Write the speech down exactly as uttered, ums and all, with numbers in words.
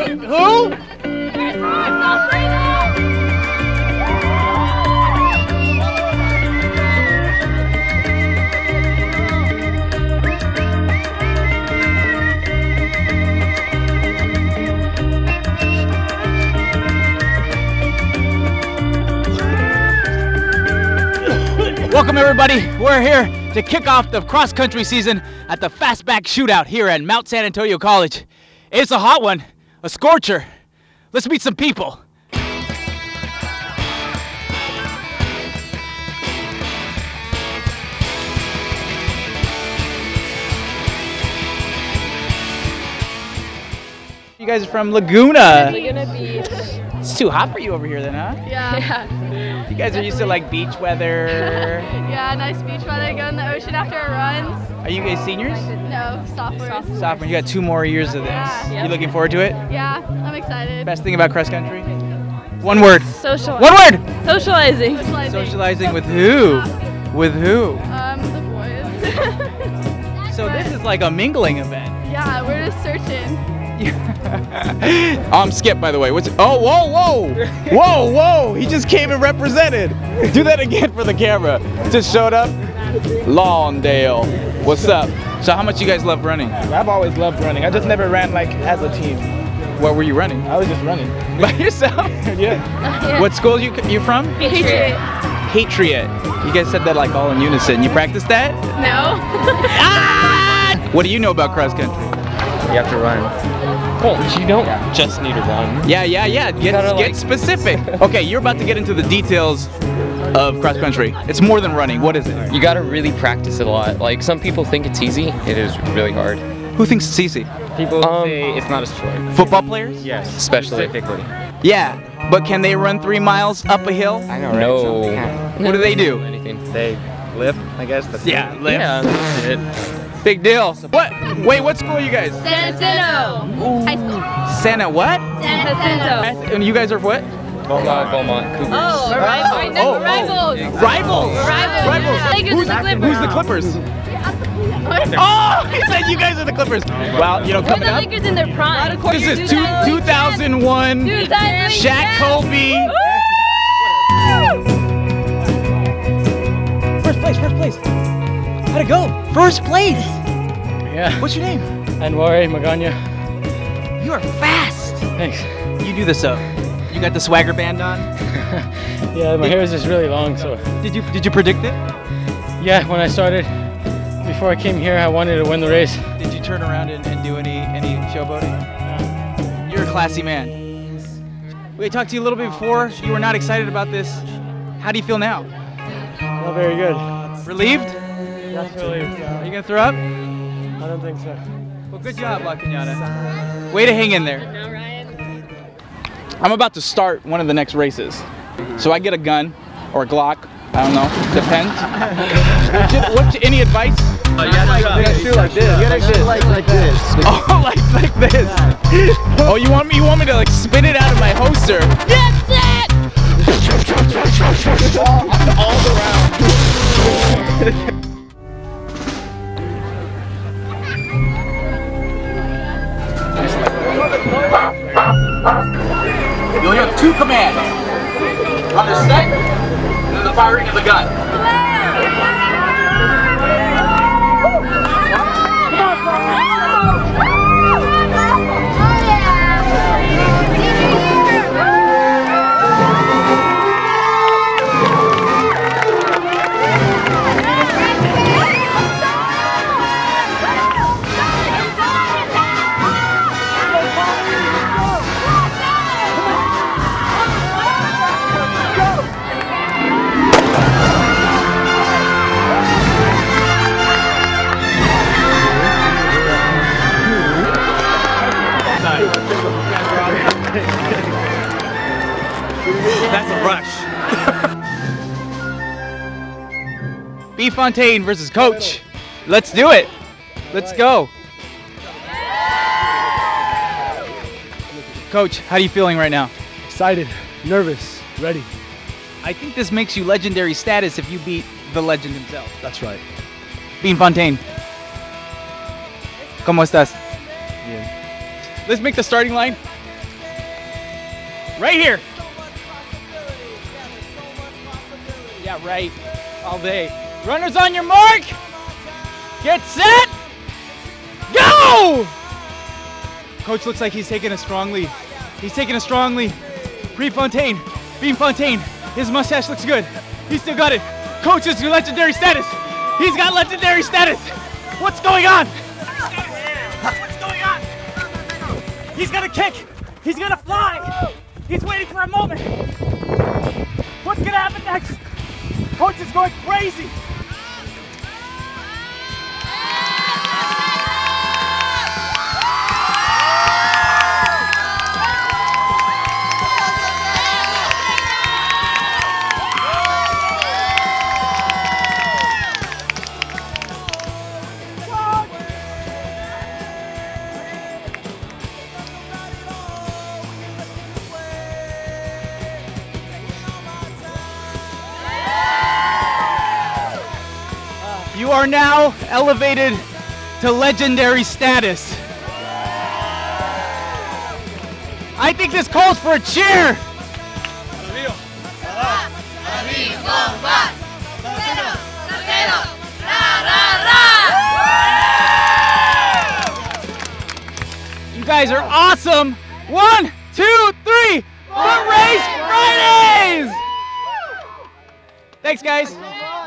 Who? Welcome everybody, we're here to kick off the cross-country season at the Fastback Shootout here at Mount San Antonio College. It's a hot one, a scorcher. Let's meet some people. You guys are from Laguna. Laguna Beach. It's too hot for you over here then, huh? Yeah. yeah. You guys are used to like beach weather. Yeah, nice beach weather, go in the ocean after our runs. Are you guys seniors? No, sophomores. Sophomore, you got two more years of this. Yeah. You looking forward to it? Yeah, I'm excited. Best thing about cross country? One word. Socializing. One word! Socializing. Socializing. Socializing with who? With who? Um, the boys. So this is like a mingling event. Yeah, we're just searching. I'm Skip, by the way. What's it? Oh, whoa, whoa, whoa, whoa! He just came and represented. Do that again for the camera. Just showed up. Lawndale. What's up? So, how much you guys love running? I've always loved running. I just never ran like as a team. What were you running? I was just running By yourself? Yeah. Yeah. What school you you from? Patriot. Patriot. You guys said that like all in unison. You practiced that? No. Ah! What do you know about cross country? You have to run. Well, you don't just need to run. Yeah, yeah, yeah. Get, gotta, get like... specific. Okay, you're about to get into the details of cross country. It's more than running. What is it? You gotta really practice it a lot. Like, some people think it's easy. It is really hard. Who thinks it's easy? People um, say it's not a sport. Football players? Yes. Especially. Specifically. Yeah, but can they run three miles up a hill? I know, right? No. What do they do? Anything. They lift, I guess. That's Yeah, lift. Yeah, that's it. Big deal. What? Wait, what school are you guys? Jacinto. High school. Santa what? Jacinto. And you guys are what? Beaumont, Beaumont, Cougars. Oh, rivals. Oh, oh. Rivals. Rivals. Rivals. Who's, who's the Clippers? Oh, he said you guys are the Clippers. Well, you know, coming We're the up. Lakers in their prime. This is two, two thousand one. Shaq, Kobe. First place, first place. How'd it go? First place. Yeah. What's your name? Anwari Magana. You are fast. Thanks. You do this up. You got the swagger band on. Yeah, my hair is just really long, so. Did you did you predict it? Yeah, when I started, before I came here, I wanted to win the race. Did you turn around and, and do any any showboating? Yeah. You're a classy man. We talked to you a little bit before. You were not excited about this. How do you feel now? Not very good. Relieved? Not really. Are you gonna throw up? I don't think so. Well, good job, La Cañada. Way to hang in there. I'm about to start one of the next races. So I get a gun or a Glock. I don't know. Depends. what's, your, what's your, any advice? Oh, you gotta, you gotta shoot like this. You gotta shoot like, like this. Oh, like like this. Oh, you want me? You want me to like spin it out of my holster? That's it. all, all around. You only have two commands. On the set, and then the firing of the gun. That's a rush. Beanfontaine versus Coach. Let's do it. Let's go. Coach, how are you feeling right now? Excited, nervous, ready. I think this makes you legendary status if you beat the legend himself. That's right. Beanfontaine. ¿Cómo estás? Bien. Let's make the starting line. Right here. Yeah, right. All day. Runners on your mark. Get set. Go! Coach looks like he's taking a strong lead. He's taking a strong lead. Beanfontaine, Beanfontaine, his mustache looks good. He's still got it. Coach is your legendary status. He's got legendary status. What's going on? What's going on? He's gonna kick. He's gonna fly. He's waiting for a moment. What's gonna happen next? Coach is going crazy. You are now elevated to legendary status. I think this calls for a cheer. You guys are awesome. One, two, three. Foot Race Fridays. Thanks, guys.